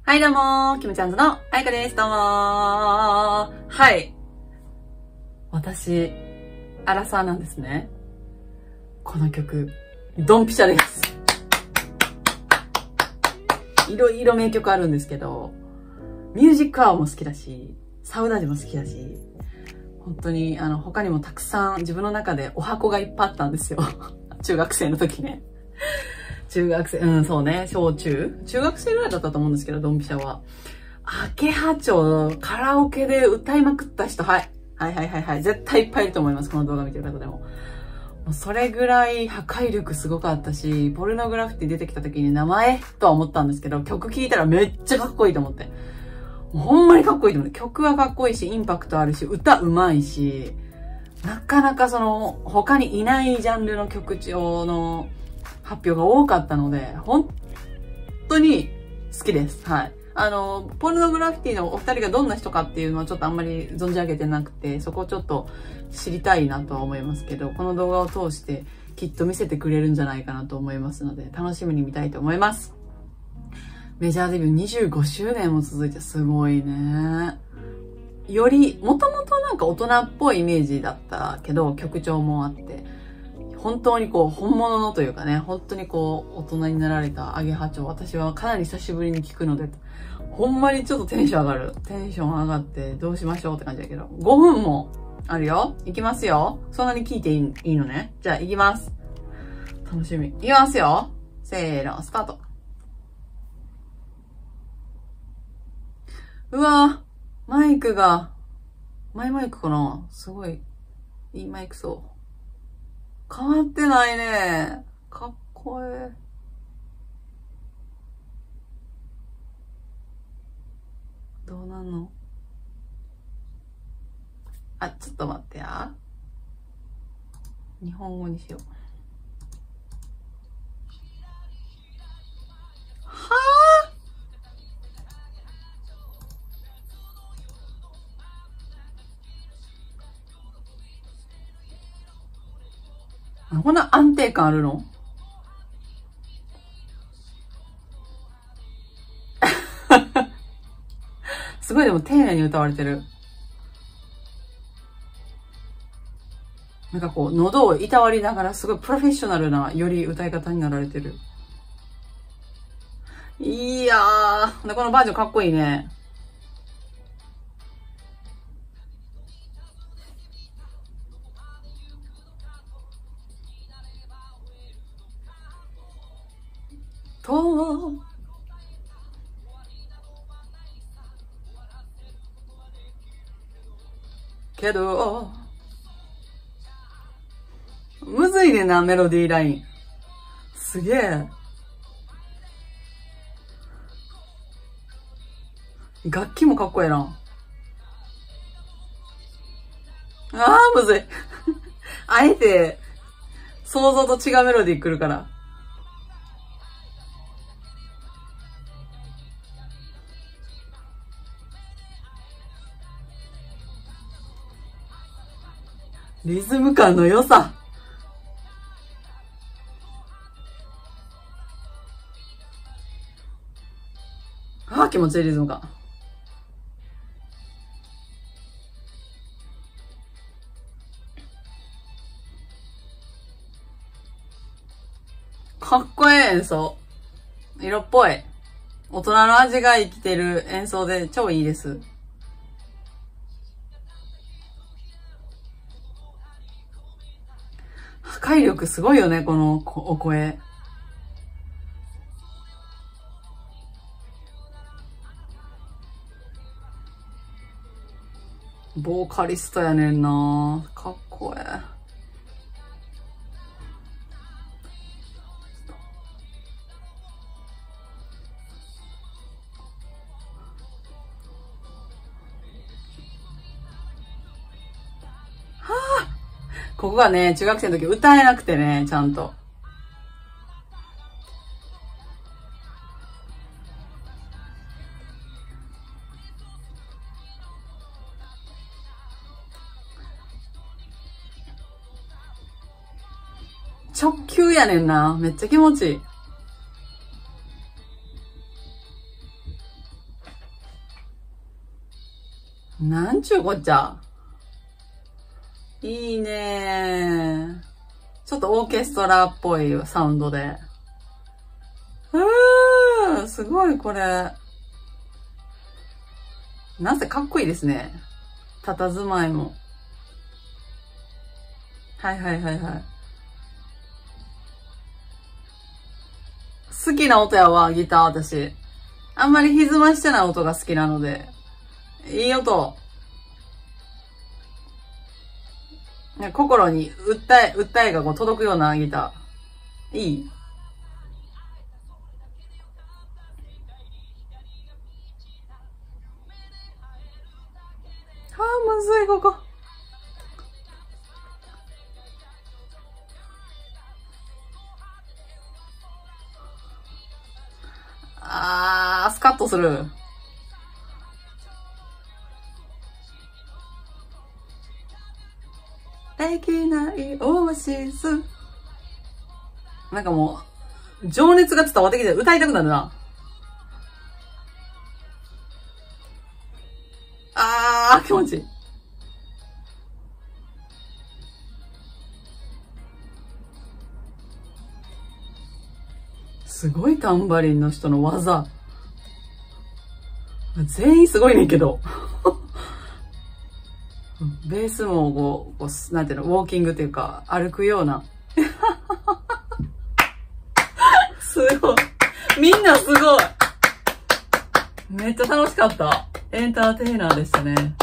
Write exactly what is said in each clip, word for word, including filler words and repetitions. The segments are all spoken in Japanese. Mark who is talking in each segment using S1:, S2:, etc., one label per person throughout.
S1: はい、どうもー、キムチャンズのあやかです。どうもー。はい。私、アラサーなんですね。この曲、ドンピシャです。いろいろ名曲あるんですけど、ミュージックアワーも好きだし、サウナジも好きだし、本当に、あの、他にもたくさん自分の中でお箱がいっぱいあったんですよ。中学生の時ね。中学生、うん、そうね、小中中学生ぐらいだったと思うんですけど、ドンピシャは。明葉町、カラオケで歌いまくった人、はい。はいはいはいはい。絶対いっぱいいると思います、この動画見てる方でも。もうそれぐらい破壊力すごかったし、ポルノグラフィティ出てきた時に名前とは思ったんですけど、曲聴いたらめっちゃかっこいいと思って。もうほんまにかっこいいと思って。曲はかっこいいし、インパクトあるし、歌うまいし、なかなかその、他にいないジャンルの曲調の発表が多かったので、本当に好きです。はい。あの、ポルノグラフィティのお二人がどんな人かっていうのはちょっとあんまり存じ上げてなくて、そこをちょっと知りたいなとは思いますけど、この動画を通してきっと見せてくれるんじゃないかなと思いますので、楽しみに見たいと思います。メジャーデビューにじゅうごしゅうねんも続いてすごいね。より、もともとなんか大人っぽいイメージだったけど、曲調もあって、本当にこう、本物のというかね、本当にこう、大人になられたアゲハチョウ、私はかなり久しぶりに聞くので、ほんまにちょっとテンション上がる。テンション上がってどうしましょうって感じだけど。ごふんもあるよ。いきますよ。そんなに聞いていい、いいのね。じゃあ行きます。楽しみ。いきますよ。せーの、スタート。うわぁ、マイクが、マイマイクかな？すごい、いいマイクそう。変わってないね。かっこええ。どうなんの？あ、ちょっと待ってや。日本語にしよう。はぁ、こんな安定感あるの？すごいでも丁寧に歌われてる。なんかこう、喉をいたわりながらすごいプロフェッショナルな、より歌い方になられてる。いやー、でこのバージョンかっこいいね。と、けど、むずいねんな、メロディーライン。すげえ。楽器もかっこええな。あー、むずい。あえて、想像と違うメロディー来るから。リズム感の良さ。ああ、気持ちいいリズム感。かっこええ演奏。色っぽい。大人の味が生きてる演奏で超いいです。破壊力すごいよね、このお声。ボーカリストやねんな。かっこええ。はあ、ここがね、中学生の時歌えなくてね、ちゃんと。直球やねんな。めっちゃ気持ちいい。 なんちゅうこっちゃ。いいねー。ちょっとオーケストラっぽいサウンドで。うー、すごいこれ。なんせかっこいいですね。佇まいも。はいはいはいはい。好きな音やわ、ギター私。あんまり歪ましてない音が好きなので。いい音。心に訴え、訴えがこう届くようなギター。いい？はあ、むずい、ここ。あー、スカッとする。できないオアシス。なんかもう、情熱が伝わってきて歌いたくなるな。あー、気持ちいい。すごいタンバリンの人の技。全員すごいねんけど。ベースもこう、こうなんていうの、ウォーキングっていうか、歩くような。すごい。みんなすごい。めっちゃ楽しかった。エンターテイナーでしたね。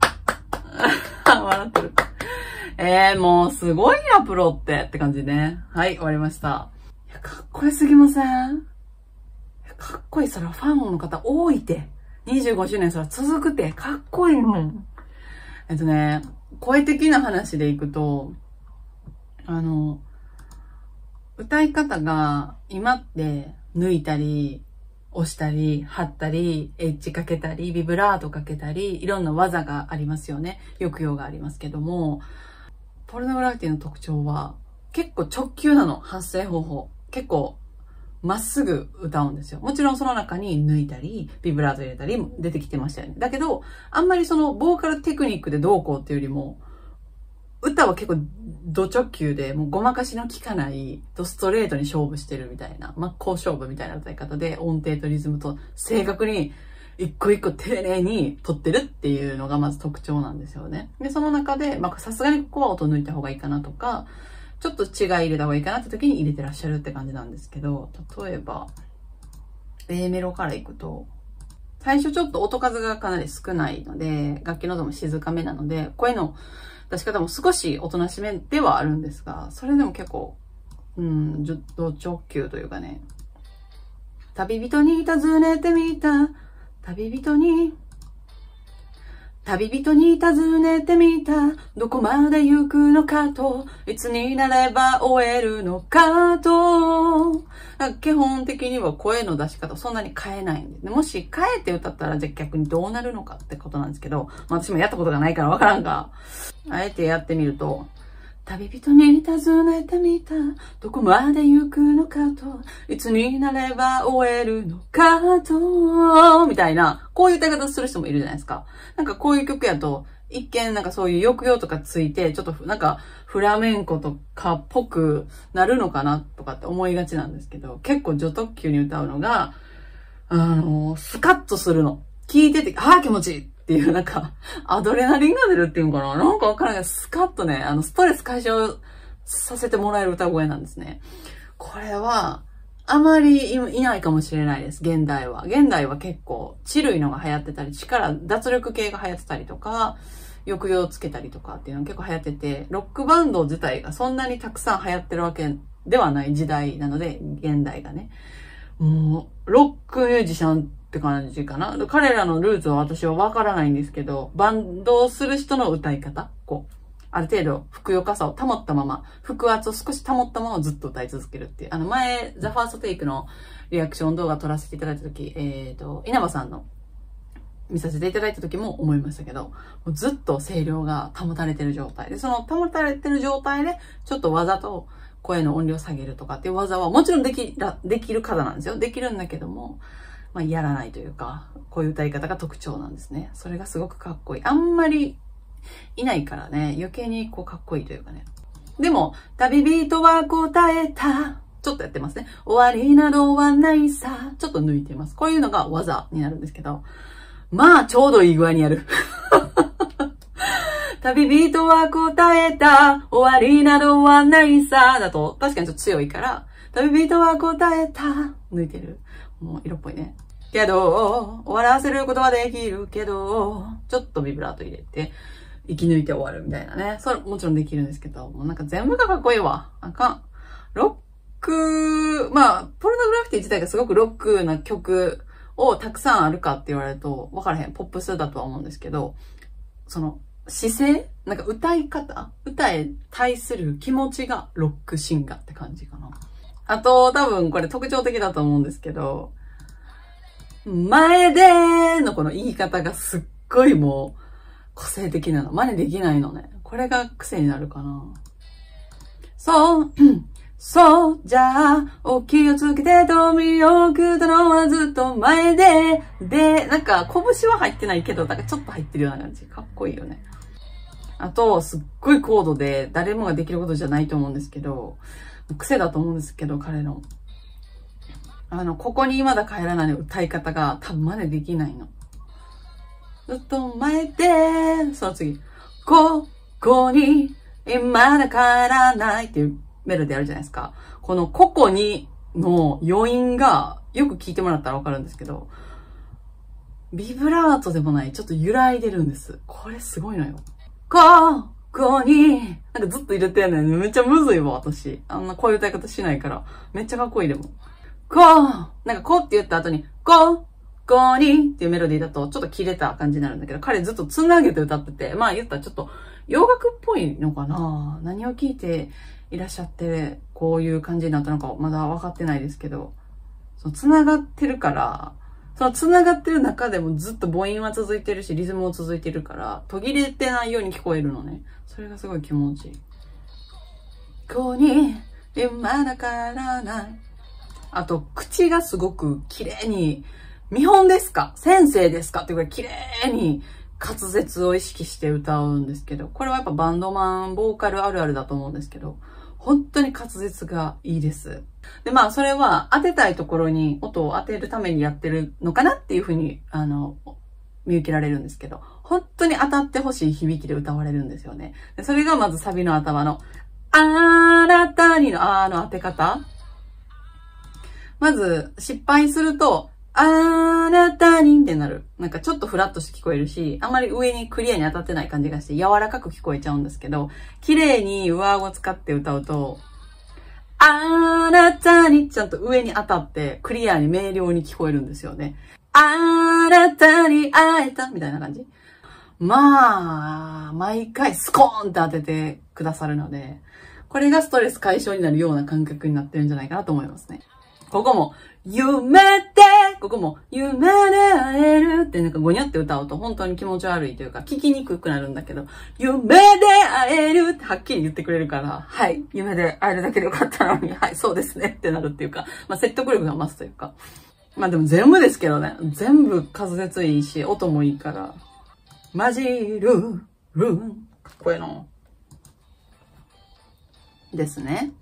S1: 笑ってる。えー、もうすごいや、プロってって感じね。はい、終わりました。いや、かっこよすぎません？かっこいい。そらファンの方多いて。にじゅうごしゅうねんそら続くて。かっこいいもん。えっとね、声的な話でいくと、あの、歌い方が今って抜いたり、押したり、張ったり、エッジかけたり、ビブラートかけたり、いろんな技がありますよね。抑揚がありますけども、ポルノグラフィティの特徴は結構直球なの、発声方法。結構まっすぐ歌うんですよ。もちろんその中に抜いたり、ビブラート入れたり出てきてましたよね。だけど、あんまりそのボーカルテクニックでどうこうっていうよりも、歌は結構ド直球で、もうごまかしの効かない、ドストレートに勝負してるみたいな、真っ向勝負みたいな歌い方で、音程とリズムと正確に一個一個丁寧に取ってるっていうのがまず特徴なんですよね。で、その中で、まあさすがにここは音抜いた方がいいかなとか、ちょっと違い入れた方がいいかなって時に入れてらっしゃるって感じなんですけど、例えば、A メロからいくと、最初ちょっと音数がかなり少ないので、楽器の音も静かめなので、声の出し方も少しおとなしめではあるんですが、それでも結構、うん、ちょっと直球というかね、旅人に尋ねてみた、旅人に、旅人に尋ねてみた、どこまで行くのかと、いつになれば終えるのかと、基本的には声の出し方そんなに変えないんで、もし変えて歌ったらじゃあ逆にどうなるのかってことなんですけど、まあ、私もやったことがないからわからんが、あえてやってみると、旅人に尋ねてみた、どこまで行くのかと、いつになれば終えるのかと、みたいな、こういう歌い方する人もいるじゃないですか。なんかこういう曲やと、一見なんかそういう抑揚とかついて、ちょっとなんかフラメンコとかっぽくなるのかなとかって思いがちなんですけど、結構序特急に歌うのが、あの、スカッとするの。聞いてて、ああ気持ちいいっていうなんか、アドレナリンが出るっていうのかな、なんかわからないけど、スカッとね、あの、ストレス解消させてもらえる歌声なんですね。これは、あまりいないかもしれないです、現代は。現代は結構、チルいのが流行ってたり、力、脱力系が流行ってたりとか、抑揚つけたりとかっていうのが結構流行ってて、ロックバンド自体がそんなにたくさん流行ってるわけではない時代なので、現代がね。もう、ロックミュージシャンって感じかな。彼らのルーツは私はわからないんですけど、バンドをする人の歌い方、こう、ある程度、ふくよかさを保ったまま、腹圧を少し保ったままずっと歌い続けるっていう。あの、前、ザ・ファーストテイクのリアクション動画撮らせていただいたとき、えっと、稲葉さんの見させていただいた時も思いましたけど、もうずっと声量が保たれてる状態で、その保たれてる状態で、ちょっとわざと声の音量下げるとかっていう技はもちろんできら、できる方なんですよ。できるんだけども、 まあ、やらないというか、こういう歌い方が特徴なんですね。それがすごくかっこいい。あんまりいないからね、余計にこうかっこいいというかね。でも、旅人は答えた。ちょっとやってますね。終わりなどはないさ。ちょっと抜いてます。こういうのが技になるんですけど。まあ、ちょうどいい具合にやる。旅人は答えた。終わりなどはないさ。だと、確かにちょっと強いから、旅人は答えた。抜いてる。もう色っぽいね。けど、終わらせることはできるけど、ちょっとビブラート入れて、息抜いて終わるみたいなね。それもちろんできるんですけど、もうなんか全部がかっこいいわ。あかん。ロック、まあ、ポルノグラフィティ自体がすごくロックな曲をたくさんあるかって言われると、わからへん。ポップスだとは思うんですけど、その、姿勢なんか歌い方歌へ対する気持ちがロックシンガーって感じかな。あと、多分これ特徴的だと思うんですけど、前でーのこの言い方がすっごいもう個性的なの。真似できないのね。これが癖になるかな。そう、そう、じゃあ、お気をつけてと見送ったのはずっと前で、で、なんか拳は入ってないけど、なんかちょっと入ってるような感じ。かっこいいよね。あと、すっごい高度で誰もができることじゃないと思うんですけど、癖だと思うんですけど、彼の。あの、ここにまだ帰らないの歌い方が多分真似できないの。ずっと前で、その次、ここにまだ帰らないっていうメロディーあるじゃないですか。このここにの余韻がよく聞いてもらったらわかるんですけど、ビブラートでもない、ちょっと揺らいでるんです。これすごいのよ。ここに、なんかずっと入れてんねん。めっちゃむずいわ、私。あんなこういう歌い方しないから。めっちゃかっこいいでも。こう、なんかこうって言った後に、こ、こにっていうメロディーだとちょっと切れた感じになるんだけど、彼ずっと繋げて歌ってて、まあ言ったらちょっと洋楽っぽいのかな？何を聞いていらっしゃって、こういう感じになったのかまだ分かってないですけど、その繋がってるから、その繋がってる中でもずっと母音は続いてるし、リズムも続いてるから、途切れてないように聞こえるのね。それがすごい気持ちいい。こに、まだからない。あと、口がすごく綺麗に、見本ですか？先生ですか？っていうぐらい綺麗に滑舌を意識して歌うんですけど、これはやっぱバンドマン、ボーカルあるあるだと思うんですけど、本当に滑舌がいいです。で、まあ、それは当てたいところに音を当てるためにやってるのかなっていうふうに、あの、見受けられるんですけど、本当に当たってほしい響きで歌われるんですよね。でそれがまずサビの頭の、あなたにのあーの当て方。まず、失敗すると、あなたにってなる。なんかちょっとフラッとして聞こえるし、あんまり上にクリアに当たってない感じがして柔らかく聞こえちゃうんですけど、綺麗に上顎を使って歌うと、あなたにちゃんと上に当たってクリアに明瞭に聞こえるんですよね。あなたに会えたみたいな感じ。まあ、毎回スコーンって当ててくださるので、これがストレス解消になるような感覚になってるんじゃないかなと思いますね。ここも、夢で、ここも、夢で会えるってなんかゴニャって歌うと本当に気持ち悪いというか聞きにくくなるんだけど、夢で会えるってはっきり言ってくれるから、はい、夢で会えるだけでよかったのに、はい、そうですねってなるっていうか、まあ説得力が増すというか。まあでも全部ですけどね、全部滑舌いいし、音もいいから、混じる、るん、かっこいいの。ですね。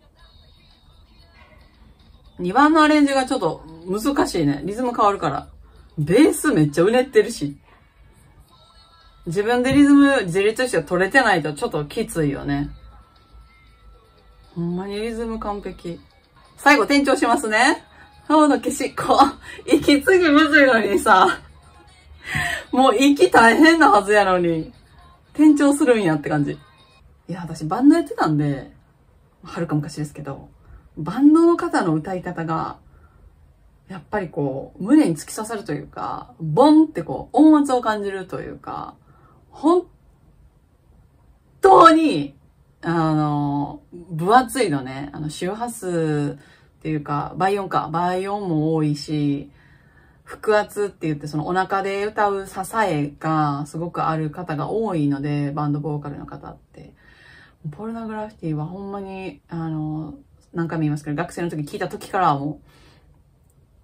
S1: にばんのアレンジがちょっと難しいね。リズム変わるから。ベースめっちゃうねってるし。自分でリズム自立して取れてないとちょっときついよね。ほんまにリズム完璧。最後転調しますね。青の消しっこ。息継ぎむずいのにさ。もう息大変なはずやのに。転調するんやって感じ。いや、私バンドやってたんで、はるか昔ですけど。バンドの方の歌い方が、やっぱりこう、胸に突き刺さるというか、ボンってこう、音圧を感じるというか、本当に、あの、分厚いのね。あの、周波数っていうか、倍音か。倍音も多いし、腹圧って言ってそのお腹で歌う支えがすごくある方が多いので、バンドボーカルの方って。ポルノグラフィティはほんまに、あの、何回も言いますけど、学生の時聞いた時からはもう、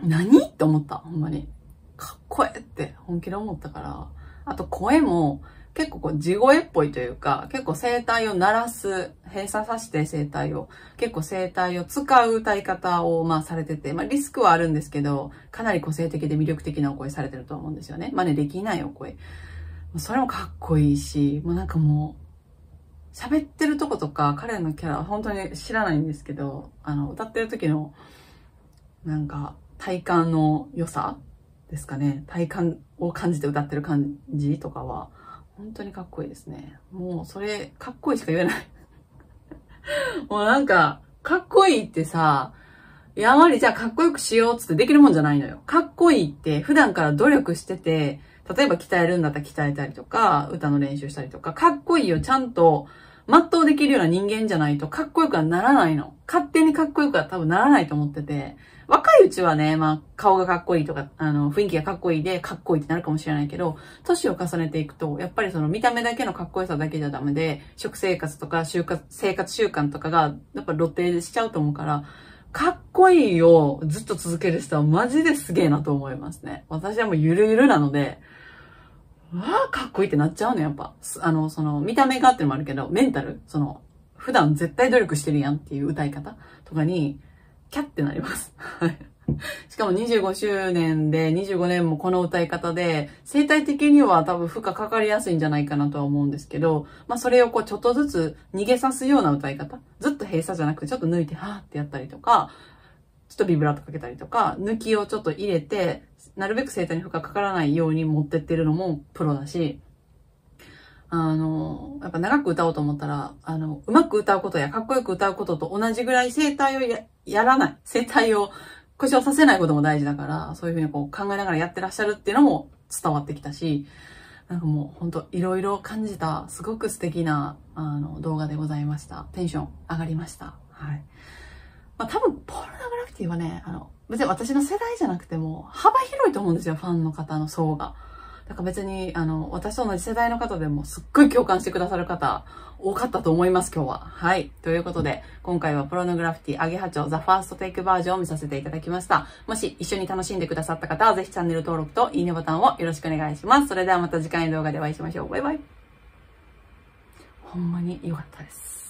S1: 何って思った。ほんまに。かっこええって本気で思ったから。あと声も結構こう地声っぽいというか、結構声帯を鳴らす、閉鎖させて声帯を、結構声帯を使う歌い方をまあされてて、まあリスクはあるんですけど、かなり個性的で魅力的なお声されてると思うんですよね。真似できないお声。それもかっこいいし、もうなんかもう、喋ってるとことか、彼のキャラ、本当に知らないんですけど、あの、歌ってる時の、なんか、体感の良さですかね。体感を感じて歌ってる感じとかは、本当にかっこいいですね。もう、それ、かっこいいしか言えない。もうなんか、かっこいいってさ、やまりじゃあかっこよくしようっつってできるもんじゃないのよ。かっこいいって普段から努力してて、例えば鍛えるんだったら鍛えたりとか、歌の練習したりとか、かっこいいをちゃんと全うできるような人間じゃないとかっこよくはならないの。勝手にかっこよくは多分ならないと思ってて、若いうちはね、まあ顔がかっこいいとか、あの雰囲気がかっこいいでかっこいいってなるかもしれないけど、年を重ねていくと、やっぱりその見た目だけのかっこよさだけじゃダメで、食生活とか就活、生活習慣とかがやっぱ露呈しちゃうと思うから、かっこいいをずっと続ける人はマジですげえなと思いますね。私はもうゆるゆるなので、わあ、かっこいいってなっちゃうの、やっぱ。あの、その、見た目がってのもあるけど、メンタル、その、普段絶対努力してるやんっていう歌い方とかに、キャッてなります。はい。しかもにじゅうごしゅうねんでにじゅうごねんもこの歌い方で、生態的には多分負荷かかりやすいんじゃないかなとは思うんですけど、まあそれをこうちょっとずつ逃げさすような歌い方。ずっと閉鎖じゃなくてちょっと抜いてはーってやったりとか、ちょっとビブラートかけたりとか、抜きをちょっと入れて、なるべく声帯に負荷かからないように持ってってるのもプロだし、あの、やっぱ長く歌おうと思ったら、あの、うまく歌うことやかっこよく歌うことと同じぐらい声帯を や, やらない。声帯を故障させないことも大事だから、そういうふうにこう考えながらやってらっしゃるっていうのも伝わってきたし、なんかもうほんといろいろ感じた、すごく素敵なあの動画でございました。テンション上がりました。はい。まあ多分、ポルノグラフィティはね、あの、別に私の世代じゃなくても幅広いと思うんですよ、ファンの方の層が。だから別に、あの、私と同じ世代の方でもすっごい共感してくださる方多かったと思います、今日は。はい。ということで、今回はポルノグラフィティアゲハチョウザファーストテイクバージョンを見させていただきました。もし一緒に楽しんでくださった方は、ぜひチャンネル登録といいねボタンをよろしくお願いします。それではまた次回の動画でお会いしましょう。バイバイ。ほんまに良かったです。